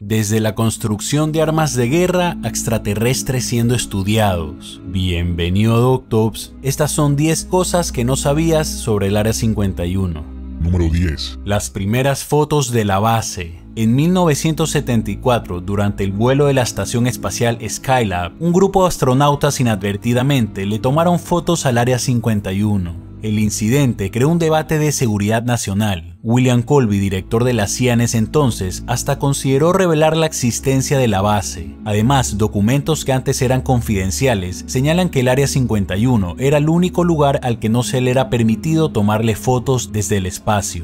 Desde la construcción de armas de guerra a extraterrestres siendo estudiados. Bienvenido a Doctops. Estas son 10 cosas que no sabías sobre el Área 51. Número 10. Las primeras fotos de la base. En 1974, durante el vuelo de la estación espacial Skylab, un grupo de astronautas inadvertidamente le tomaron fotos al Área 51. El incidente creó un debate de seguridad nacional. William Colby, director de la CIA en ese entonces, hasta consideró revelar la existencia de la base. Además, documentos que antes eran confidenciales señalan que el Área 51 era el único lugar al que no se le era permitido tomarle fotos desde el espacio.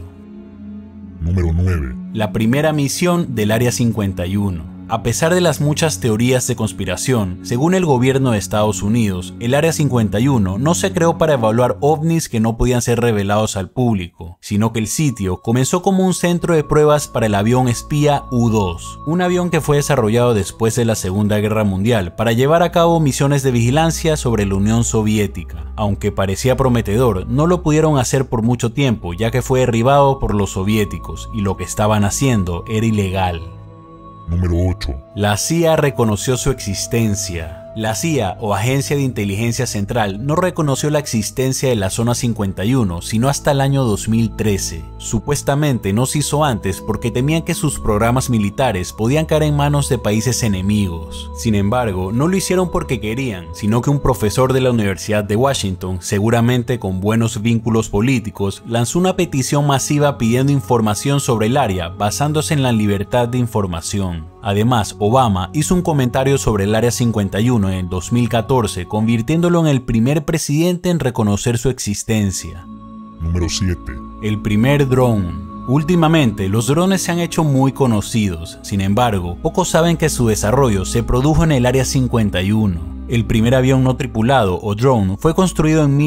Número 9. La primera misión del Área 51. A pesar de las muchas teorías de conspiración, según el gobierno de Estados Unidos, el Área 51 no se creó para evaluar ovnis que no podían ser revelados al público, sino que el sitio comenzó como un centro de pruebas para el avión espía U-2, un avión que fue desarrollado después de la Segunda Guerra Mundial para llevar a cabo misiones de vigilancia sobre la Unión Soviética. Aunque parecía prometedor, no lo pudieron hacer por mucho tiempo, ya que fue derribado por los soviéticos y lo que estaban haciendo era ilegal. Número 8. La CIA reconoció su existencia. La CIA, o Agencia de Inteligencia Central, no reconoció la existencia de la Zona 51 sino hasta el año 2013. Supuestamente no se hizo antes porque temían que sus programas militares podían caer en manos de países enemigos. Sin embargo, no lo hicieron porque querían, sino que un profesor de la Universidad de Washington, seguramente con buenos vínculos políticos, lanzó una petición masiva pidiendo información sobre el área basándose en la libertad de información. Además, Obama hizo un comentario sobre el Área 51 en el 2014, convirtiéndolo en el primer presidente en reconocer su existencia. Número 7. El primer drone. Últimamente, los drones se han hecho muy conocidos. Sin embargo, pocos saben que su desarrollo se produjo en el Área 51. El primer avión no tripulado, o drone, fue construido en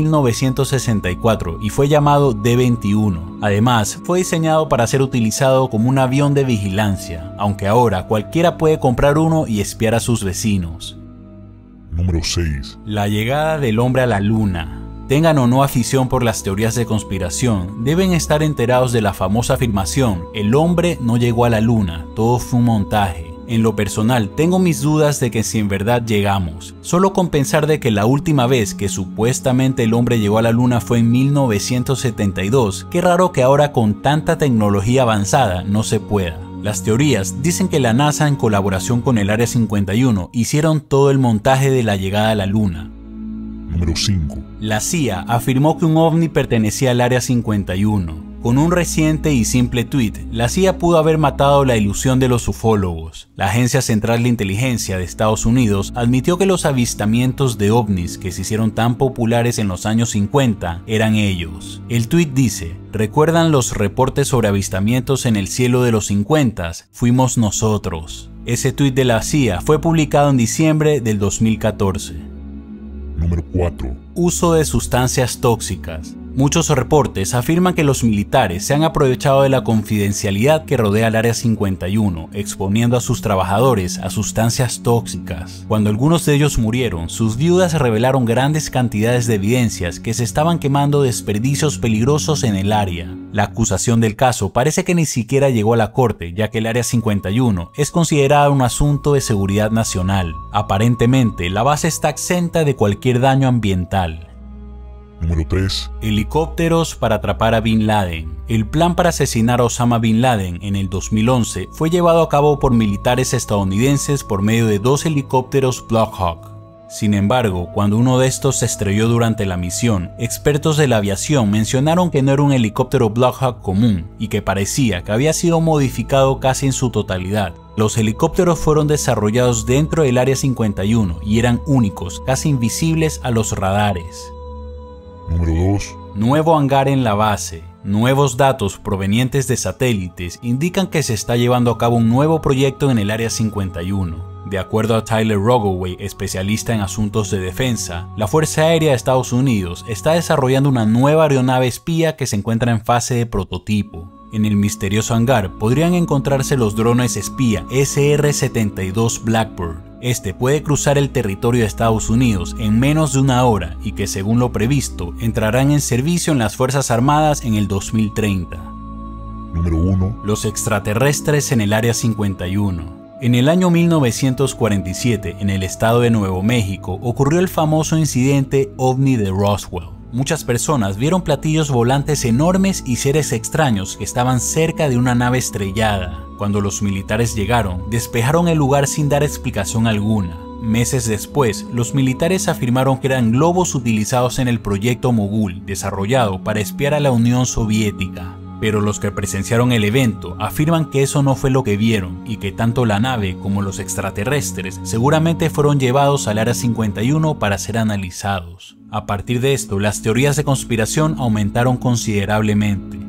1964 y fue llamado D-21. Además, fue diseñado para ser utilizado como un avión de vigilancia, aunque ahora cualquiera puede comprar uno y espiar a sus vecinos. Número 6. La llegada del hombre a la luna. Tengan o no afición por las teorías de conspiración, deben estar enterados de la famosa afirmación: el hombre no llegó a la luna, todo fue un montaje. En lo personal, tengo mis dudas de que si en verdad llegamos. Solo con pensar de que la última vez que supuestamente el hombre llegó a la luna fue en 1972, qué raro que ahora con tanta tecnología avanzada no se pueda. Las teorías dicen que la NASA, en colaboración con el Área 51, hicieron todo el montaje de la llegada a la luna. Número 5. La CIA afirmó que un ovni pertenecía al Área 51. Con un reciente y simple tweet, la CIA pudo haber matado la ilusión de los ufólogos. La Agencia Central de Inteligencia de Estados Unidos admitió que los avistamientos de ovnis que se hicieron tan populares en los años 50 eran ellos. El tweet dice: ¿recuerdan los reportes sobre avistamientos en el cielo de los 50? Fuimos nosotros. Ese tweet de la CIA fue publicado en diciembre del 2014. Número 4. Uso de sustancias tóxicas. Muchos reportes afirman que los militares se han aprovechado de la confidencialidad que rodea al Área 51, exponiendo a sus trabajadores a sustancias tóxicas. Cuando algunos de ellos murieron, sus viudas revelaron grandes cantidades de evidencias que se estaban quemando desperdicios peligrosos en el área. La acusación del caso parece que ni siquiera llegó a la corte, ya que el Área 51 es considerada un asunto de seguridad nacional. Aparentemente, la base está exenta de cualquier daño ambiental. Número 3. Helicópteros para atrapar a Bin Laden. El plan para asesinar a Osama Bin Laden en el 2011 fue llevado a cabo por militares estadounidenses por medio de 2 helicópteros Black Hawk. Sin embargo, cuando uno de estos se estrelló durante la misión, expertos de la aviación mencionaron que no era un helicóptero Black Hawk común y que parecía que había sido modificado casi en su totalidad. Los helicópteros fueron desarrollados dentro del Área 51 y eran únicos, casi invisibles a los radares. Número 2. Nuevo hangar en la base. Nuevos datos provenientes de satélites indican que se está llevando a cabo un nuevo proyecto en el Área 51. De acuerdo a Tyler Rogoway, especialista en asuntos de defensa, la Fuerza Aérea de Estados Unidos está desarrollando una nueva aeronave espía que se encuentra en fase de prototipo. En el misterioso hangar podrían encontrarse los drones espía SR-72 Blackbird. Este puede cruzar el territorio de Estados Unidos en menos de una hora y que, según lo previsto, entrarán en servicio en las Fuerzas Armadas en el 2030. Número 1. Los extraterrestres en el Área 51. En el año 1947, en el estado de Nuevo México, ocurrió el famoso incidente OVNI de Roswell. Muchas personas vieron platillos volantes enormes y seres extraños que estaban cerca de una nave estrellada. Cuando los militares llegaron, despejaron el lugar sin dar explicación alguna. Meses después, los militares afirmaron que eran globos utilizados en el proyecto Mogul, desarrollado para espiar a la Unión Soviética. Pero los que presenciaron el evento afirman que eso no fue lo que vieron y que tanto la nave como los extraterrestres seguramente fueron llevados al Área 51 para ser analizados. A partir de esto, las teorías de conspiración aumentaron considerablemente.